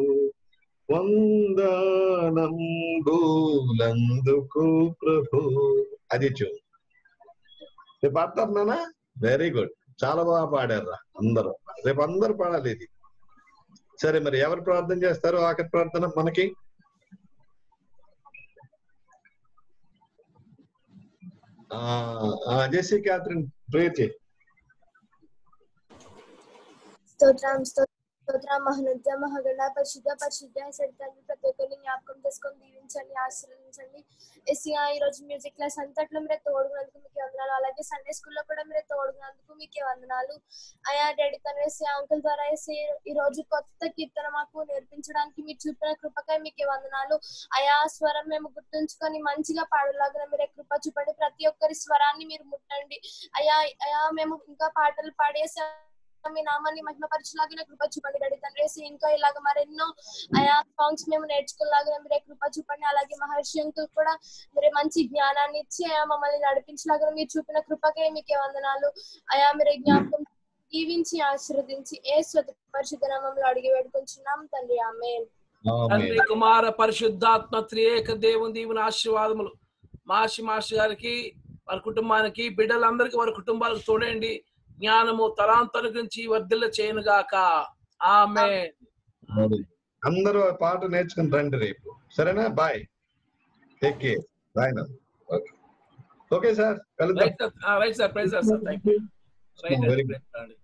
వందనంబు నందుకు ప్రభు. అది చూ రేపు పాడతారు నాన్న. Very good. చాలా బాగా పాడారా అందరూ. రేపు అందరూ పాడాలి ఇది. సరే, మరి ఎవరు ప్రార్థన చేస్తారు? ఆఖరి ప్రార్థన మనకి జెసి క్యాథరిన్ ప్రేయర్ చేయి. స్తోత్రం స్తోత్రం స్తోత్ర మహోన్నత మహాగణ పరిశుద్ధ పరిశుద్ధ సరితాన్ని ప్రతి ఒక్కరిని జ్ఞాపకం చేసుకొని దీవించండి, ఆశీర్వదించండి. ఎస్సీఆ ఈ రోజు మ్యూజిక్ క్లాస్ అంతట్లో మీరే తోడుగునందుకు మీకు వందనాలు. అలాగే సండే స్కూల్లో కూడా మీరే తోడుగునందుకు మీకే వందనాలు. అయా డాడీ తన ఎస్సీ అంకుల్ ద్వారా ఎస్సీ ఈ రోజు కొత్త కీర్తన మాకు నేర్పించడానికి మీరు చూపిన కృపకై మీకే వందనాలు. అయా స్వరం మేము గుర్తుంచుకొని మంచిగా పాడలాగా మీరే కృప చూపండి. ప్రతి ఒక్కరి స్వరాన్ని మీరు ముట్టండి. అయా అయా మేము ఇంకా పాటలు పాడేసా మీ నామాన్ని మహిమపరచులాగా కృప చూపండి డాడీ తండ్రి. ఇంకా ఇలాగ మరెన్నో ఆయా సాంగ్స్ మేము నేర్చుకునేలాగా మీరే కృప చూపండి. అలాగే మహర్షి అంకుల్ కూడా మీరే మంచి జ్ఞానాన్ని ఇచ్చి ఆయా మమ్మల్ని నడిపించలాగా మీరు చూపిన కృపకే మీకే వందనాలు. అయా మీరే జ్ఞాపకం దీవించి ఆశీర్వదించి ఏ స్వత పరిశుద్ధ నామంలో అడిగి వేడుకుంటున్నాం తండ్రి, ఆమేన్. తండ్రి కుమార పరిశుద్ధాత్మ త్రియేక దేవుని దీవెన ఆశీర్వాదములు మాషి మాషి గారికి, వారి కుటుంబానికి, బిడ్డలందరికీ, వారి కుటుంబాలకు తోడండి. జ్ఞానము తలాంతల గురించి వర్ధిల్ల చేయను గాక. ఆమేన్. అందరూ పాట నేర్చుకుని రండి రేపు, సరేనా? Bye, take care, bye. Okay sir, కలుద్దాం. Right sir, right sir, prize sir, thank you. Right, right.